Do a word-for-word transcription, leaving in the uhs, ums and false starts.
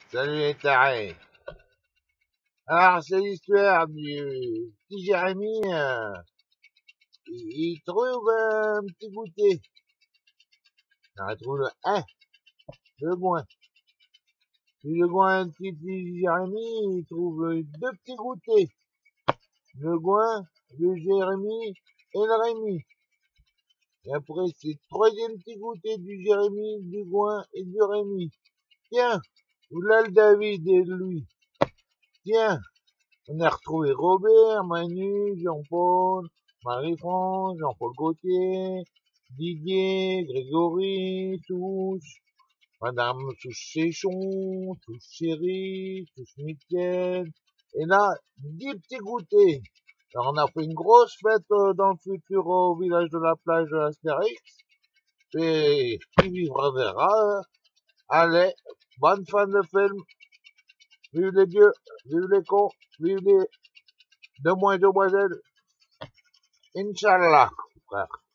Salut les tarés. Alors, c'est l'histoire du petit Jérémy. euh, il, il trouve un petit goûter. Alors, il trouve le un, le goin. Puis le goin, le petit, petit Jérémy, il trouve deux petits goûters. Le goin, le Jérémy et le Rémy. Et après, c'est le troisième petit goûter du Jérémy, du goin et du Rémy. Tiens, voilà le David et lui. Tiens, on a retrouvé Robert, Manu, Jean-Paul, Marie-France, Jean-Paul Gauthier, Didier, Grégory, Touche, Madame Touche-Séchon, Touche-Chéri, Touche-Mickaël. Et là, dix petits goûters. Alors, on a fait une grosse fête euh, dans le futur au village de la plage de l'Astérix. Et qui vivra verra. Allez, bonne fin de film. Vive les dieux, vive les cons, vive les demoiselles et demoiselles. Inch'Allah, frère.